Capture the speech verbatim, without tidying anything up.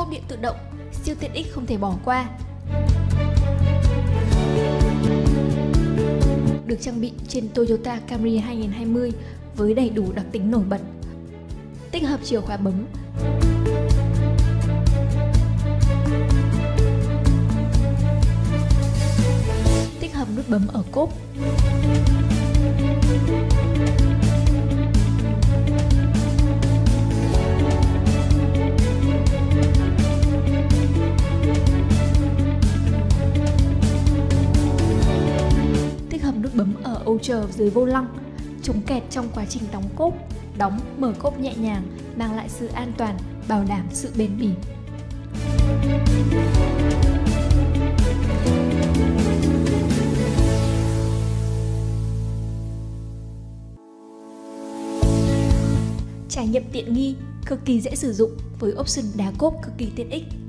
cốp điện tự động, siêu tiện ích không thể bỏ qua. Được trang bị trên Toyota Camry hai nghìn không trăm hai mươi với đầy đủ đặc tính nổi bật. Tích hợp chìa khóa bấm, tích hợp nút bấm ở cốp, tích hợp nút bấm ở ô chờ dưới vô lăng, chống kẹt trong quá trình đóng cốp, đóng, mở cốp nhẹ nhàng, mang lại sự an toàn, bảo đảm sự bền bỉ. Trải nghiệm tiện nghi, cực kỳ dễ sử dụng với option đá cốp cực kỳ tiện ích.